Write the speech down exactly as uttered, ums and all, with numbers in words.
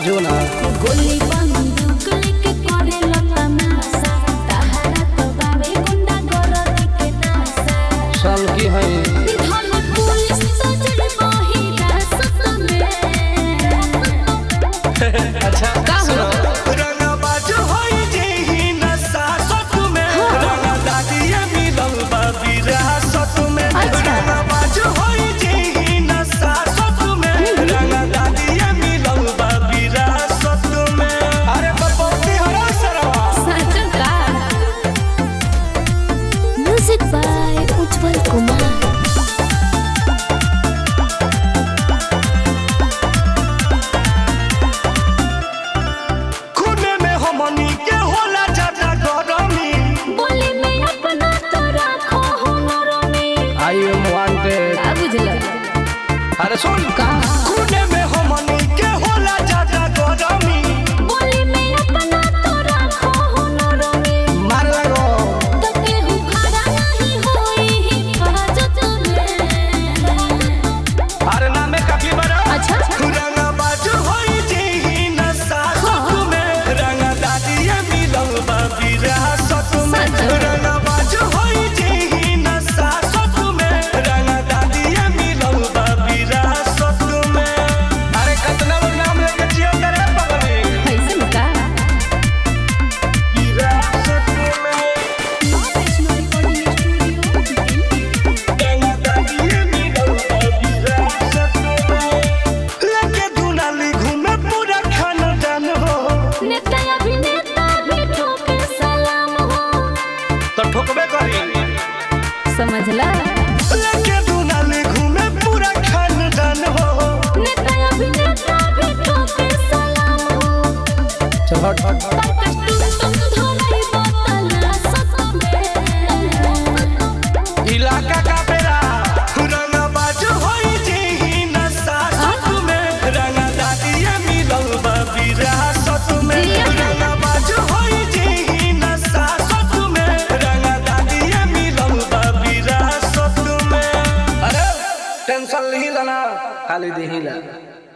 जो ना गोली बंदूक लेके करे लता नासा तहरा तो बावे गुंडा गरदी के नासा साल की है धन पुलिस सजल बहिरा सत में अच्छा का हो रंगा बाजू होई जेही नशा सत में रंगा दादिया मिलल बाबीरा सत में रंगा बाजू होई जेही नशा सत में रंगा दादिया मिलल बाबीरा सत में अरे बपोती हरा सरवा सच का म्यूजिक बाय उज्जवल कुमार खूने में हमनी के होला ज्यादा गरमी बोली में अपना तो राखो हुनर में आई एम वांटेड का बुझला अरे सुन का खूने में हमनी के होला ज्यादा गरमी बोली में अपना तो राखो हुनर में मार लगो तो केहू खड़ा नहीं होई हिफाजत में अरे नामे काफी बड़ा अच्छा रंगा बाजू होई जेही नशा सत में रंगा दादिया मिलल बाबीरा सत में रंगा बाजू होई जेही नशा सत में रंगा दादिया मिलल बाबीरा सत में अरे कितना लोग नाम लेके जियो करे पगली ऐसे का बीरा सत में रंगा दादिया मिलल बाबीरा सत में लेके दुनाली घूमे पूरा खानदान हो नेता अभिनेता भी ठोके सलाम हो तो ठोकबे करी समझला लेके दुनाली घूमे पूरा खानदान हो नेता अभिनेता भी ठोके सलाम हो चल हट हट प्रकाश तुम तुम धोलाई बोतला सत में इलाका का बेरा रंगा बाजू होई जेही नशा सत में रंगा दादिया मिलल बाबीरा सत में रंगा बाजू होई जेही नशा सत में रंगा दादिया मिलल बाबीरा सत में अरे टेंशन नहीं लेना खाली दे ही ला